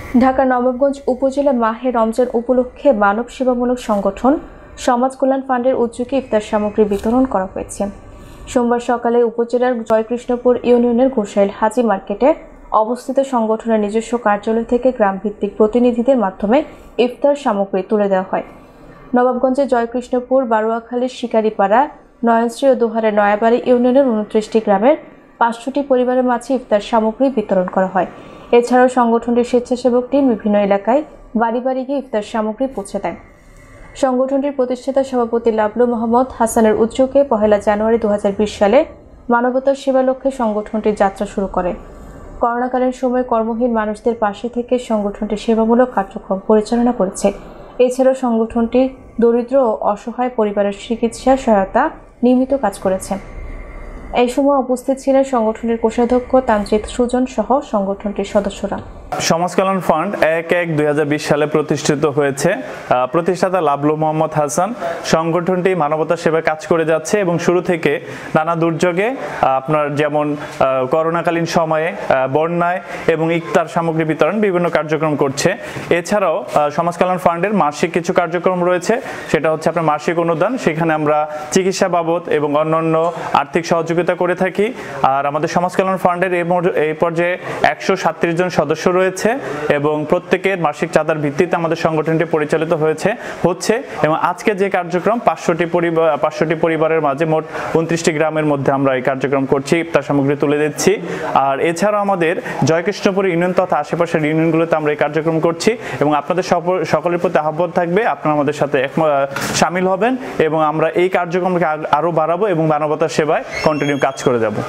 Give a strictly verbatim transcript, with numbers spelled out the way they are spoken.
ঢাকার নবাবগঞ্জ উপজেলা মাহে রমজান উপলক্ষে মানব সেবামূলক সংগঠন সমাজ কল্যাণ ফান্ডের উদ্যোগে ইফতার সামগ্রী বিতরণ করা হয়েছে। সোমবার সকালে উপজেলার জয়কৃষ্ণপুর ইউনিয়নের ঘোষাইল হাজি মার্কেটে অবস্থিত সংগঠনের নিজস্ব কার্যালয় থেকে গ্রামভিত্তিক প্রতিনিধিদের মাধ্যমে ইফতার সামগ্রী তুলে দেওয়া হয়। নবাবগঞ্জের জয়কৃষ্ণপুর, বারোয়াখালীর শিকারিপাড়া, নয়নশ্রী ও দোহারের নয়াবাড়ি ইউনিয়নের উনত্রিশটি গ্রামের পাঁচশোটি পরিবারের মাঝে ইফতার সামগ্রী বিতরণ করা হয়। এছাড়াও সংগঠনটির স্বেচ্ছাসেবক টিম বিভিন্ন এলাকায় বাড়ি বাড়ি গিয়ে ইফতার সামগ্রী পৌঁছে দেয়। সংগঠনটির প্রতিষ্ঠাতা সভাপতি লাবলু মোহাম্মদ হাসানের উদ্যোগে পহেলা জানুয়ারি দু হাজার বিশ সালে মানবতার সেবা লক্ষ্যে সংগঠনটির যাত্রা শুরু করে। করোনাকালীন সময়ে কর্মহীন মানুষদের পাশে থেকে সংগঠনটি সেবামূলক কার্যক্রম পরিচালনা করেছে। এছাড়াও সংগঠনটি দরিদ্র ও অসহায় পরিবারের চিকিৎসা সহায়তা নিয়মিত কাজ করেছে। এই সময় উপস্থিত ছিলেন সংগঠনের কোষাধ্যক্ষ তামজিদ সুজন সহ সংগঠনটির সদস্যরা। সমাজ কল্যাণ ফান্ড এক এক দুই হাজার বিশ সালে প্রতিষ্ঠিত হয়েছে। প্রতিষ্ঠাতা লাবলু মোহাম্মদ হাসান। সংগঠনটি মানবতার সেবায় কাজ করে যাচ্ছে এবং শুরু থেকে নানা দুর্যোগে আপনার যেমন করোনাকালীন সময়ে বন্যায় এবং ইফতার সামগ্রী বিতরণ বিভিন্ন কার্যক্রম করছে। এছাড়াও সমাজ কল্যাণ ফান্ডের মাসিক কিছু কার্যক্রম রয়েছে, সেটা হচ্ছে আপনার মাসিক অনুদান। সেখানে আমরা চিকিৎসা বাবদ এবং অন্যান্য আর্থিক সহযোগিতা করে থাকি। আর আমাদের সমাজ কল্যাণ ফান্ডের এই পর্যায়ে একশো সাতত্রিশ জন সদস্য রয়েছে এবং প্রত্যেকের মাসিক চাঁদার ভিত্তিতে আমাদের সংগঠনটি পরিচালিত হয়েছে হচ্ছে এবং আজকে যে কার্যক্রম পাঁচশোটি পরিবার পাঁচশোটি পরিবারের মাঝে মোট উনত্রিশটি গ্রামের মধ্যে আমরা এই কার্যক্রম করছি, ইফতার সামগ্রী তুলে দিচ্ছি। আর এছাড়াও আমাদের জয়কৃষ্ণপুর ইউনিয়ন তথা আশেপাশের ইউনিয়নগুলোতে আমরা এই কার্যক্রম করছি এবং আপনাদের সকলের প্রতি আহ্বান থাকবে আপনারা আমাদের সাথে সামিল হবেন এবং আমরা এই কার্যক্রমকে আরো বাড়াবো এবং মানবতার সেবায় কন্টিনিউ কাজ করে যাব।